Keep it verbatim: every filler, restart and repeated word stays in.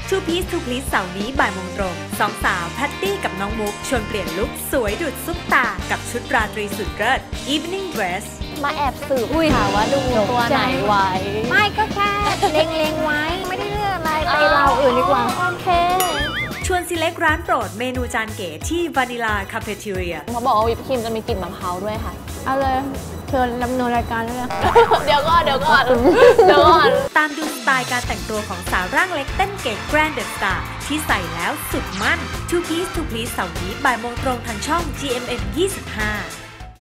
Two Piece Two Please เสาร์นี้บ่ายโมงตรงสองสาวแพตตี้กับน้องมุกชวนเปลี่ยนลุคสวยดุจซุปตากับชุดราตรีสุดเลิศ Evening Dress มาแอบสืบค่ะว่าดูตัวไหนไว้ไม่ก็แค่เล็งๆไว้ไม่ได้เลือกอะไรไปเราอื่นดีกว่าโอเคชวนซีเล็กร้านโปรดเมนูจานเก๋ที่ Vanilla Cafeteria เขาบอกว่าวิปครีมจะมีกลิ่นมะพร้าวด้วยค่ะเอาเลยเชิญดำเนินรายการเลยเดี๋ยวก่อนเดี๋ยวก่อนเดี๋ยวก่อนตามดูสไตล์การแต่งตัวของสาวร่างเล็กเต้นเก๋ Grand The Star ที่ใส่แล้วสุดมั่น Two Piece Two Please เสาร์นี้บ่ายโมงตรงทางช่อง จี เอ็ม เอ็ม ยี่สิบห้า